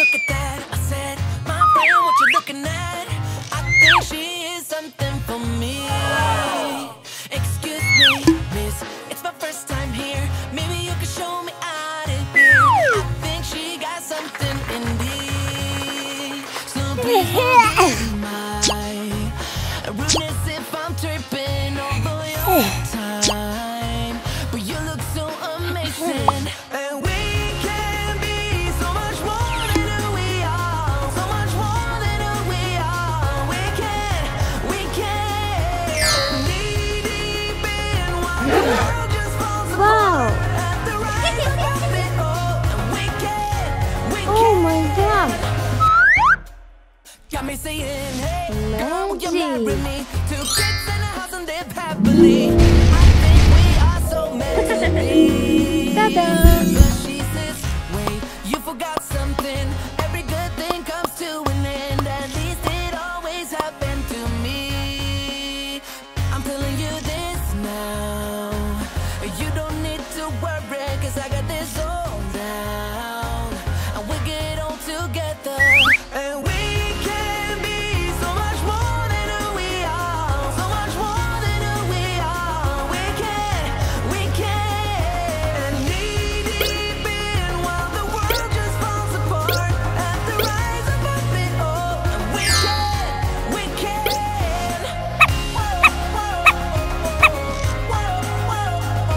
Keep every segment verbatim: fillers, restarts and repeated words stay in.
look at that. I said, my friend, what you looking at? I think she is something for me. Excuse me, miss, it's my first time here. Maybe you can show me out of here. I think she got something in me. So please forgive my rudeness if I'm tripping over your time. But you look so amazing. And we can be so much more than who we are. So much more than who we are. We can, we can. Knee deep in while the world just falls apart. At the right of it all. And we can, we can. Oh my god. Got me saying, hey, girl, will you marry me? Two kids in a house and live happily. I think we are so meant to be. Ta-da. But she says, wait, you forgot something. Every good thing comes to an end. At least it always happened to me. I'm telling you this now. You don't need to worry, cause I got this all down. And we'll get on together. And we can be so much more than who we are. So much more than who we are. We can, we can. Knee deep in while the world just falls apart. At the rise above it all. And we can, we can. Whoa, whoa, whoa, whoa,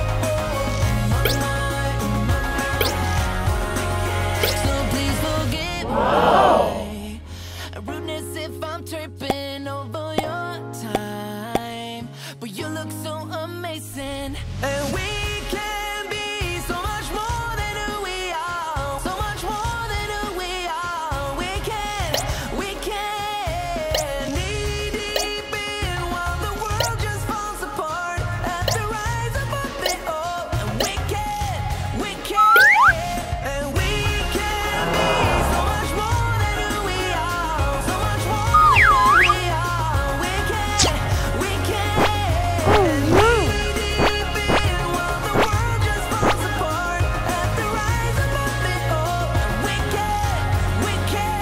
whoa. So please forgive me. Rudeness if I'm tripping over your time. But you look so amazing. And we can be so much more than who we are. So much more than who we are. We can, we can. Knee deep in while the world just falls apart. At the rise above it all. And we can, we can. And we can be so much more than who we are. So much more than who we are. We can, we can. Knee deep in while the world just falls apart. At the rise above it all. And we can, we can.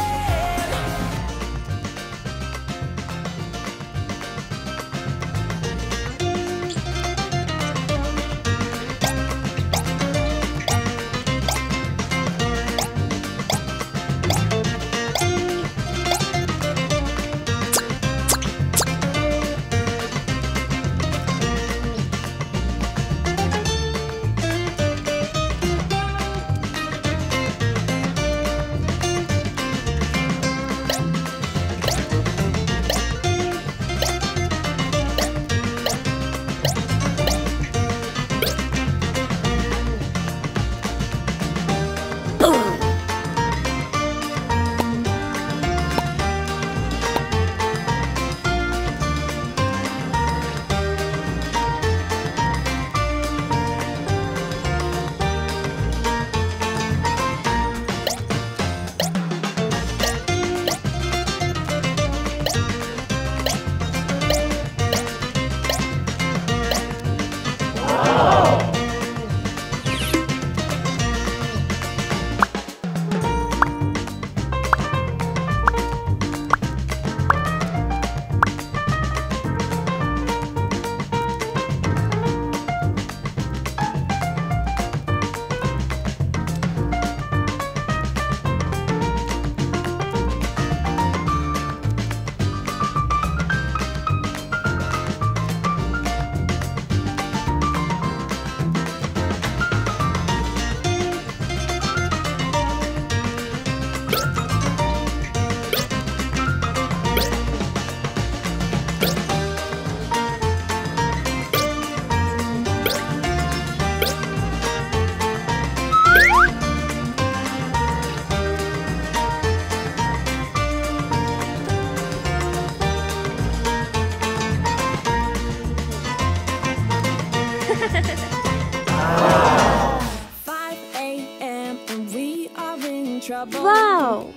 five A M and we are in trouble. Wow.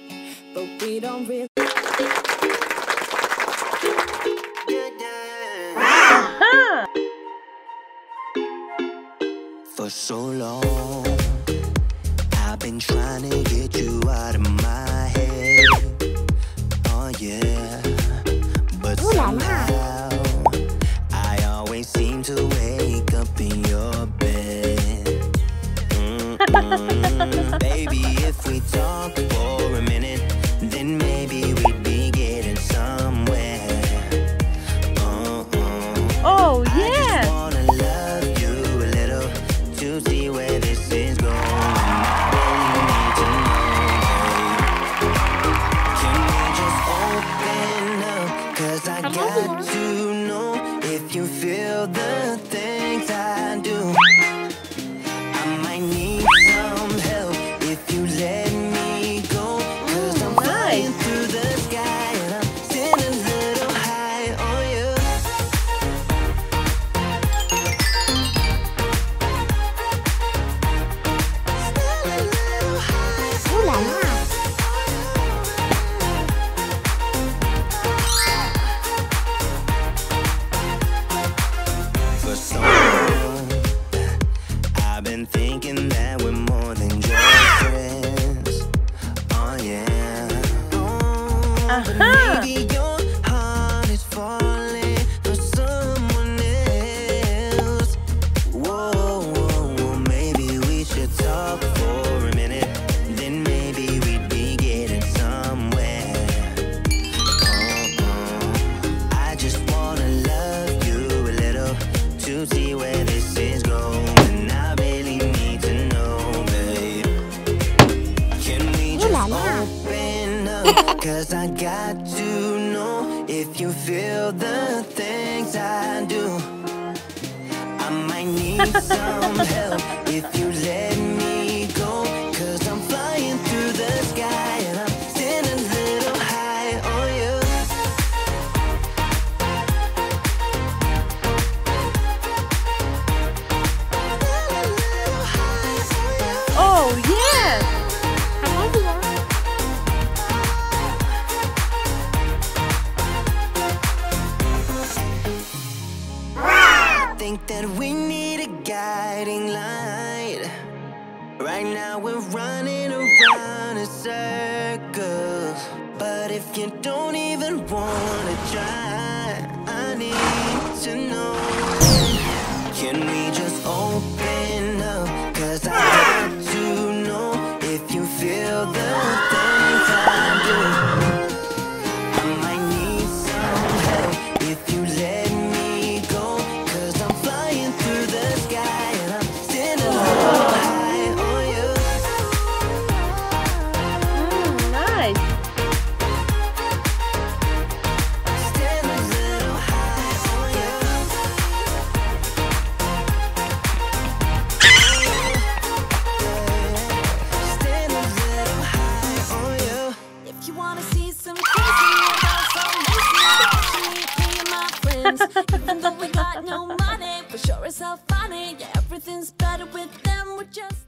But we don't really. For so long, I've been been trying to get you out of my head. Oh yeah, but somehow I always seem to wake up in your bed. Mm-mm. Baby, if we talk for a minute, then maybe we'd be getting somewhere. Uh-uh. Oh yeah. I just wanna love you a little to see where this is going. I got to know if you feel the things I do. I might need some help if you let me go. Cause I'm flying through the sky and I'm sitting a little high on you. Still a little high. Ooh la la. I've been thinking that we're more than just friends. Oh yeah. Oh, Uh-huh. but maybe your heart is falling for someone else. Whoa, whoa, whoa, maybe we should talk for a minute. Then maybe we'd be getting somewhere. Uh-uh. I just wanna love you a little to see where this is going. I really need to know, babe. Can we just open up? Cause I got to know if you feel the things I do. I might need some help if you let me go. Cause I'm flying through the sky and I'm sitting a little high on you. Oh yeah. I think that we need a guiding light. Right now we're running around in circles. But if you don't even wanna try, I need to know. Can we just open up? Cause I got to know if you feel the things I do. I might need some help if you let me go. Cause I'm flying through the sky and I'm sitting a little high on you. Mm, nice. Still a little high on you. Still a little high on you. If you wanna see some crazy about some lazy, me and my friends. Even though we got no money, for sure it's all funny. Yeah, everything's better with them. We're just